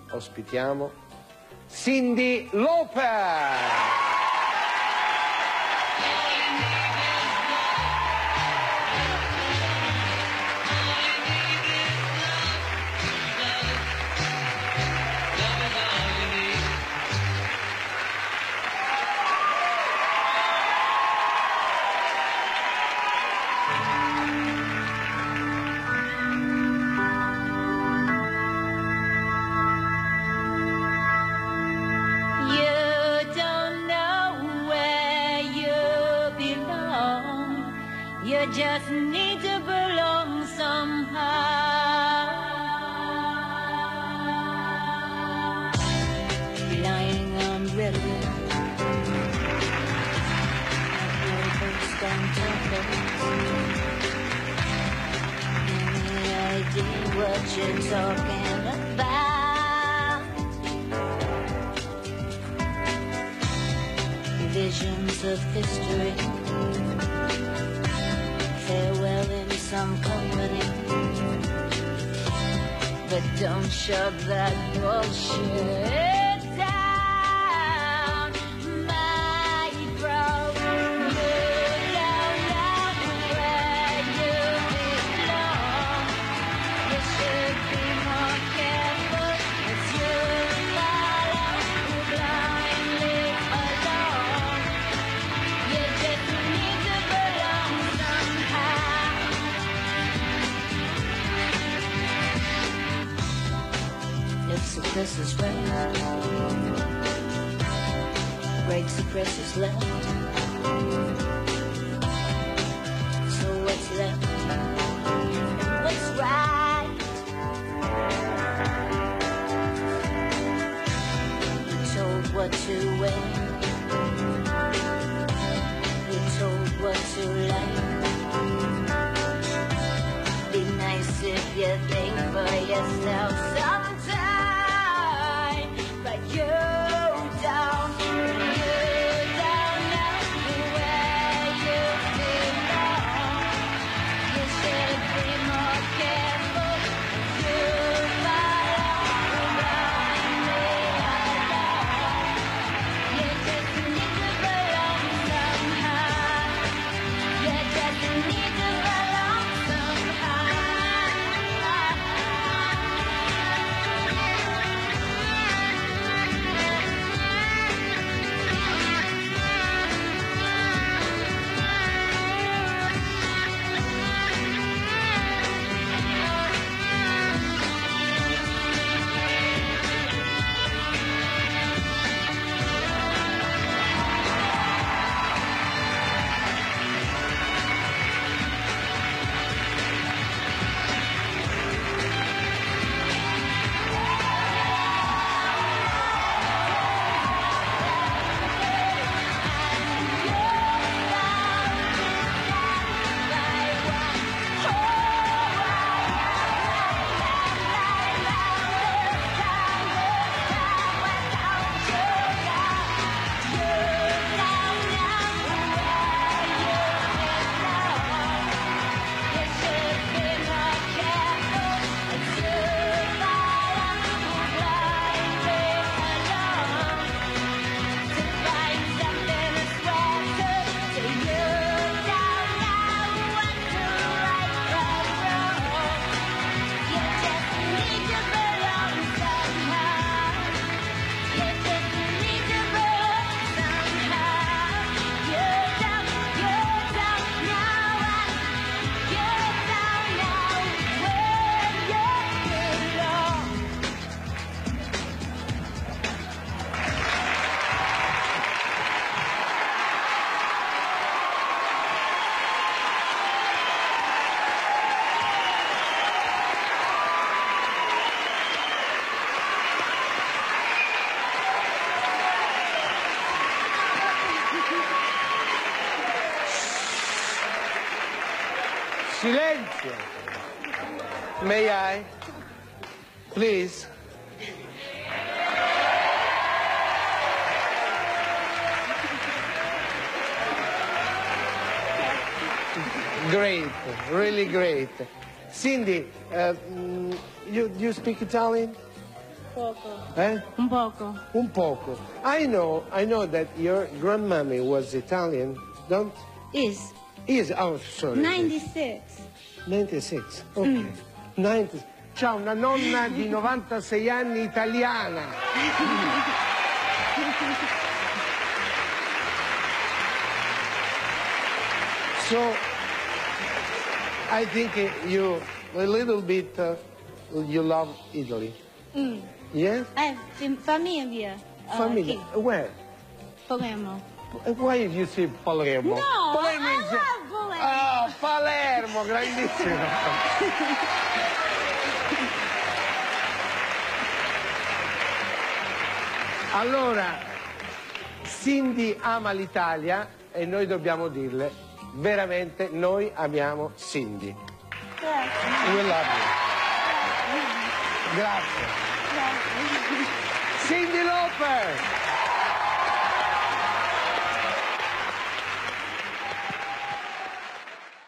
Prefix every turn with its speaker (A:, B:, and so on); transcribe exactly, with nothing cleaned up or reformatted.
A: ospitiamo Cyndi Lauper.
B: You just need to belong somehow. Lying on redwood, don't any idea what you're talking about? Visions of history, farewell in some company, but don't shove that bullshit down my throat. You don't know where you belong. You should be more careful as you follow blindly along. You just need to belong somehow. If success is right, great success is left. So what's left? What's right? You're told what to wear, you're told what to like. Be nice if you think for yourself sometime, but you don't, you don't know where you belong. You should be more careful if you follow blindly along. You just need to belong somehow. You just need to belong somehow.
A: Silenzio. May I? Please. Great, really great. Cyndi, uh, you, you speak Italian?
C: poco.
A: Eh?
C: Un poco.
A: Un poco. I know, I know that your grandmommy was Italian, don't?
C: Is.
A: Is, oh, sorry.
C: ninety-six.
A: ninety-six, ok. ninety. C'ha una nonna di novantasei anni italiana. So, I think you, a little bit, uh, you love Italy.
C: Mm.
A: Yes?
C: I have famiglia. uh,
A: Family.
C: here.
A: Where?
C: Palermo.
A: Why did you say Palermo?
C: No,
A: Palermo
C: I
A: is-
C: love Palermo.
A: Ah, Palermo, grandissimo. Allora, Cindy ama l'Italia e noi dobbiamo dirle, veramente noi amiamo Cindy.
C: Grazie.
A: We love you. Grazie.
C: Grazie.
A: Cindy Lauper!